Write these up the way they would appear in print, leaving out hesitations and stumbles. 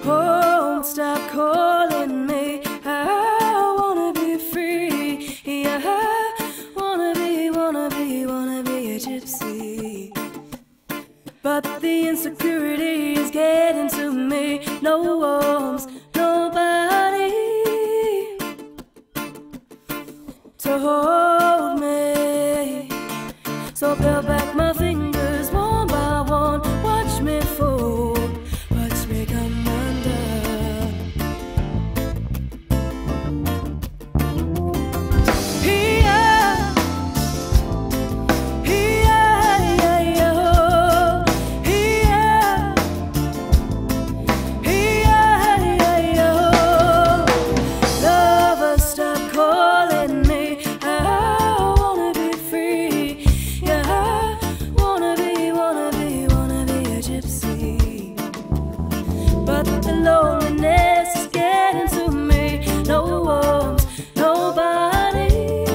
Oh, stop calling me. I wanna be free. Yeah, I wanna be a gypsy. But the insecurity is getting to me. No arms, nobody to hold me. So peel back my fingers one by one. Watch me fall, watch me come undone. Lover, stop calling me. I wanna be free. Yeah, I wanna be a gypsy. But the loneliness is getting to me. No arms, nobody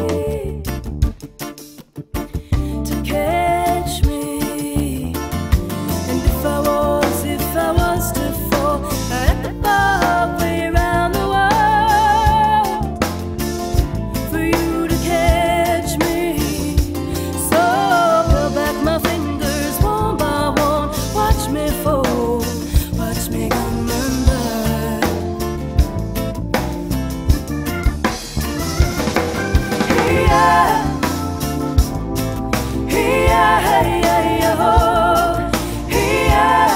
to catch me. And if I was to fall at the halfway around the world for you to catch me. So peel back my fingers one by one. Watch me fall, watch me come undone. Yeah, yeah, oh, yeah.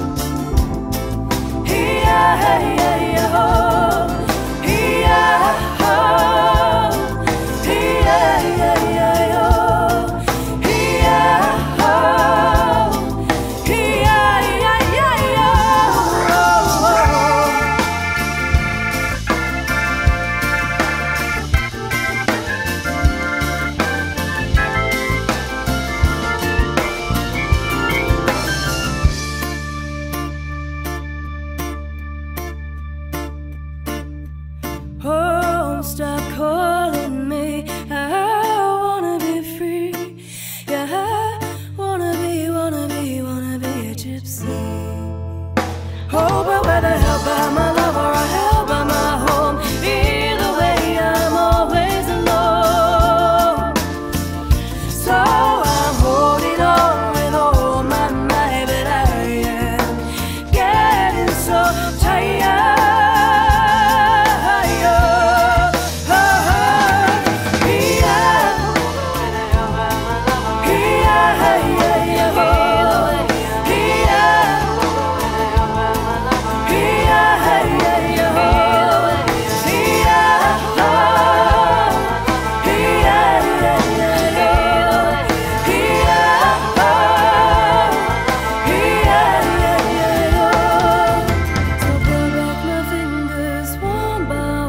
Oh, stop calling me. I wanna be free. Yeah, I wanna be a gypsy. Oh, but whether held by my love or I held by my home, either way I'm always alone. So I'm holding on with all my might, but I am getting so tired.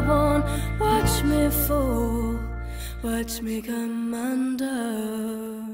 Watch me come undone.